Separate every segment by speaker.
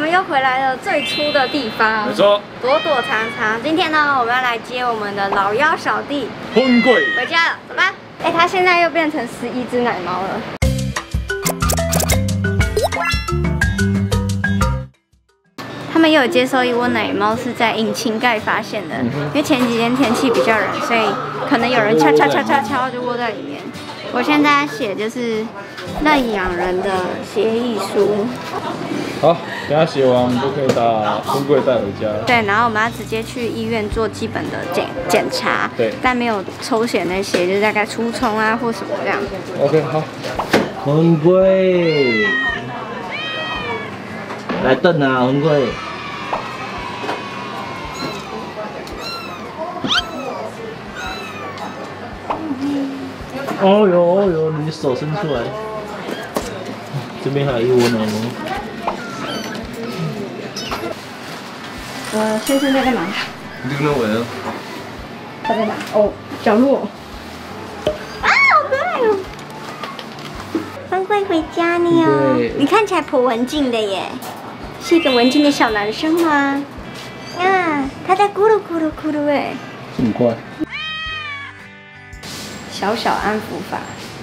Speaker 1: 们又回来了最初的地方，
Speaker 2: 没错，
Speaker 1: 躲躲藏藏。今天呢，我们要来接我们的老幺小弟
Speaker 2: 婚贵
Speaker 1: 回家了，走吧。哎，他现在又变成11只奶猫了。他们也有接收一窝奶猫，是在引擎盖发现的。因为前几天天气比较冷，所以可能有人敲就窝在里面。我现在写就是认养人的协议书。
Speaker 2: 好，等下写完我们就可以把婚贵带回家了。
Speaker 1: 对，然后我们要直接去医院做基本的检查。
Speaker 2: 对，
Speaker 1: 但没有抽血那些，就是大概除虫啊或什么这样。
Speaker 2: OK， 好。
Speaker 3: 婚贵，来瞪啊，婚贵。哦呦哦呦，你手伸出来，这边还有一窝奶猫。
Speaker 1: 先生在干嘛？
Speaker 2: 你跟我呢？
Speaker 1: 他在哪？哦，角落。啊，好可爱哦！欢贵回家呢哦，你看起来颇文静的耶，是一个文静的小男生吗？啊，他在咕噜咕噜咕噜哎。
Speaker 3: 这么快？
Speaker 1: 小小安抚法。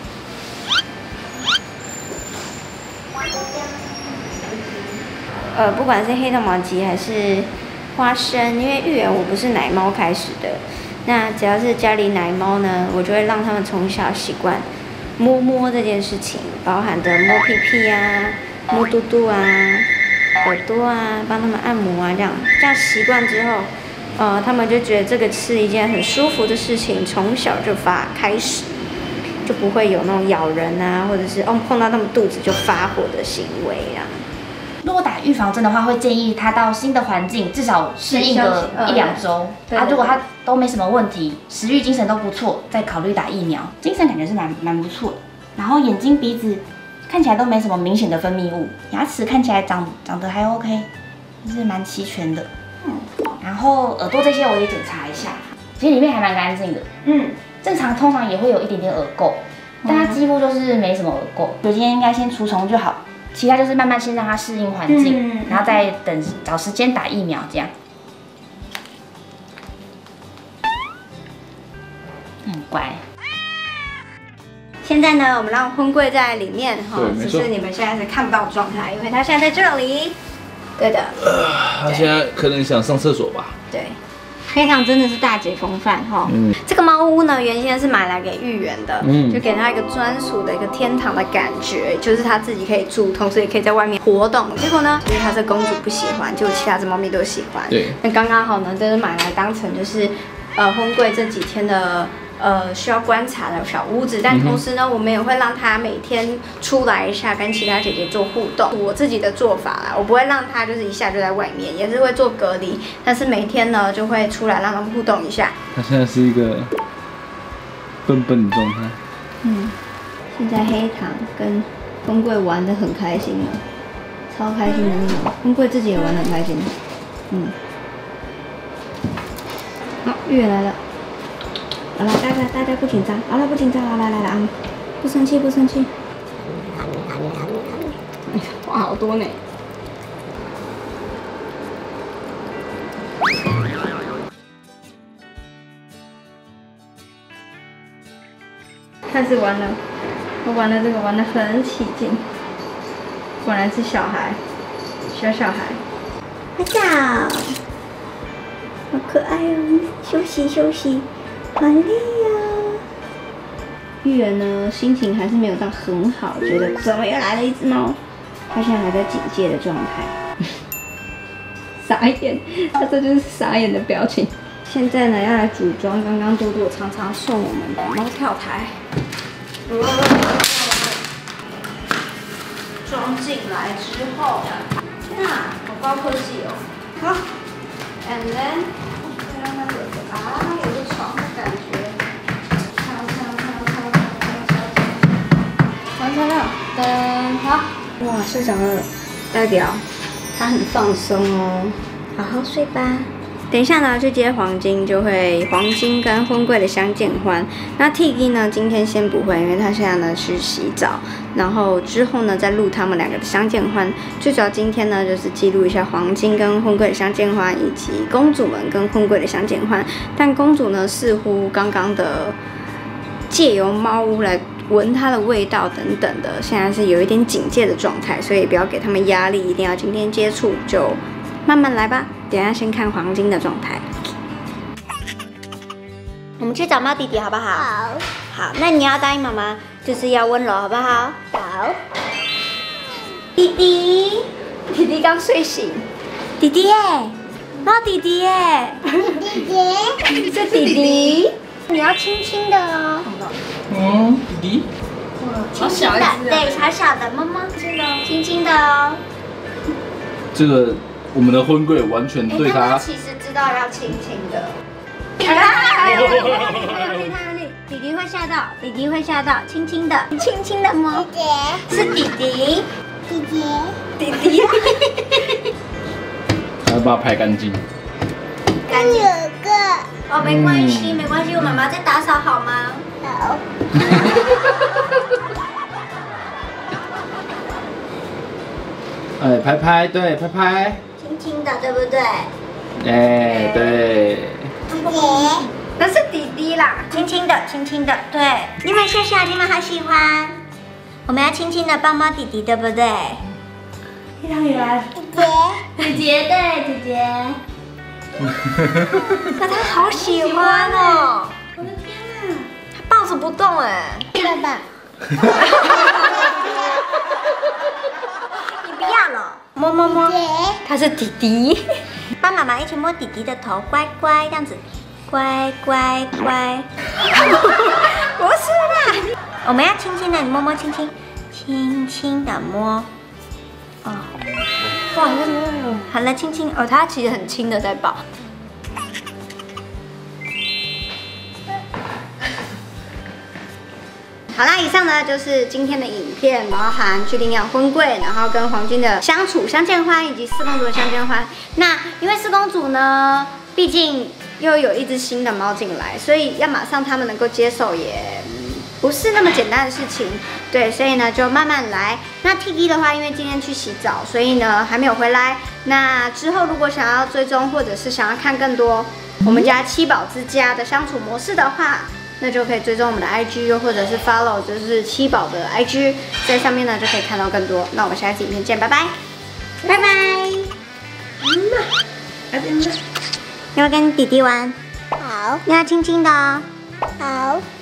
Speaker 1: 不管是黑豆毛鸡还是花生，因为育园我不是奶猫开始的，那只要是家里奶猫呢，我就会让他们从小习惯摸摸这件事情，包含着摸屁屁啊、摸肚肚啊、耳朵啊，帮他们按摩啊，这样习惯之后。他们就觉得这个是一件很舒服的事情，从小就开始，就不会有那种咬人啊，或者是碰到他们肚子就发火的行为啊。
Speaker 4: 如果打预防针的话，会建议他到新的环境至少适应个1-2周。如果他都没什么问题，食欲、精神都不错，再考虑打疫苗。精神感觉是蛮不错的，然后眼睛、鼻子看起来都没什么明显的分泌物，牙齿看起来长得还 OK， 就是蛮齐全的。然后耳朵这些我也检查一下，其实里面还蛮干净的。正常通常也会有一点点耳垢，但它几乎就是没什么耳垢。所以今天应该先除虫就好，其他就是慢慢先让它适应环境，然后再找时间打疫苗这样。很乖。
Speaker 1: 现在呢，我们让婚贵在里面哈，
Speaker 2: 只
Speaker 1: 是你们现在是看不到状态，因为他现在在这里。对的。
Speaker 3: 他现在可能想上厕所吧。
Speaker 1: 对。黑糖真的是大解封饭哈。这个猫屋呢，原先是买来给育园的，就给它一个专属的一个天堂的感觉，就是它自己可以住，同时也可以在外面活动。结果呢，因为它是公主不喜欢，结果其他只猫咪都喜欢。
Speaker 2: 对。
Speaker 1: 那刚刚好呢，就是买来当成就是婚贵这几天的。需要观察的小屋子，但同时呢，我们也会让它每天出来一下，跟其他姐姐做互动。我自己的做法啦，我不会让它就是一下就在外面，也是会做隔离，但是每天呢就会出来让它们互动一下。
Speaker 2: 它现在是一个笨笨的状态。
Speaker 1: 现在黑糖跟婚贵玩得很开心了，超开心的那种。婚贵自己也玩得很开心。好，育园来了。好了，大家不紧张，好了，不紧张，好来，不生气。哇，好多呢。开始玩了，我玩了这个玩得很起劲，果然是小孩，小孩。拍照，好可爱哦！休息。好累呀！育园呢，心情还是没有到很好，觉得怎么又来了一只猫？他现在还在警戒的状态，傻眼，他这就是傻眼的表情。现在呢，要来组装刚刚多多常常送我们的猫跳台，装进来之后，天啊，好高科技哦！好 ，and then 再让它有个床的感觉，完成了，噔，好，哇，市长的代表，他很放松哦，好好睡吧， 等一下呢，去接黄金就会黄金跟婚贵的相见欢。那 Tigi 呢，今天先不会，因为他现在呢去洗澡，然后之后呢再录他们两个的相见欢。最主要今天呢就是记录一下黄金跟婚贵的相见欢，以及公主们跟婚贵的相见欢。但公主呢似乎刚刚的借由猫屋来闻它的味道等等的，现在是有一点警戒的状态，所以不要给他们压力，一定要今天接触，就慢慢来吧。等一下先看黄金的状态。我们去找猫弟弟好不好？
Speaker 5: 好，
Speaker 1: 好，那你要答应妈妈，就是要温柔好不好？
Speaker 5: 好，
Speaker 1: 弟弟，弟弟刚睡醒，弟弟耶，猫弟弟耶，
Speaker 5: 弟弟，
Speaker 1: 是弟弟，你要轻轻的哦。
Speaker 2: 嗯，弟弟，
Speaker 1: 轻轻的，对，小小的，摸摸，轻轻的哦。
Speaker 2: 这个我们的婚贵完全对他，
Speaker 1: 其实知道要轻轻的。还有力，弟弟会吓到，弟弟会吓到，轻轻的，轻轻的摸。
Speaker 5: 姐
Speaker 1: 是弟弟，
Speaker 5: 姐姐，
Speaker 1: 弟弟，
Speaker 2: 还要把它拍干净。
Speaker 1: 干净。
Speaker 5: 有个
Speaker 1: 哦，没关系，没关系，我妈妈在打扫好吗？
Speaker 5: 好，
Speaker 2: 哎，拍拍，对，拍拍，
Speaker 1: 轻轻的，对不对？
Speaker 2: 哎，对，
Speaker 5: 姐
Speaker 1: 那是弟弟啦，轻轻的，轻轻的，对。你们笑笑，你们好喜欢。我们要轻轻的抱猫弟弟，对不对？非常远。
Speaker 5: 姐
Speaker 1: 姐姐，对，姐姐。那他好喜欢哦！我的天哪，他抱着不动哎。
Speaker 5: 爸爸，
Speaker 1: 你不要了，摸摸摸。
Speaker 5: 姐
Speaker 1: 他是弟弟，帮妈妈一起摸弟弟的头，乖乖这样子，乖乖乖。不是啦，我们要轻轻的，你摸摸，轻轻，轻轻的摸。哦，哇，好了，轻轻哦，他其实很轻的在抱。好啦，以上呢就是今天的影片，包含去领养婚贵，然后跟黄金的相处相见欢，以及四公主的相见欢。那因为四公主呢，毕竟又有一只新的猫进来，所以要马上他们能够接受也不是那么简单的事情。对，所以呢就慢慢来。那 Tigi 的话，因为今天去洗澡，所以呢还没有回来。那之后如果想要追踪，或者是想要看更多我们家七宝之家的相处模式的话，那就可以追踪我们的 IG， 又或者是 follow 就是七宝的 IG， 在上面呢就可以看到更多。那我们下一次影片见，拜拜，拜拜。要不要跟弟弟玩？
Speaker 5: 好，
Speaker 1: 你要轻轻的哦。
Speaker 5: 好。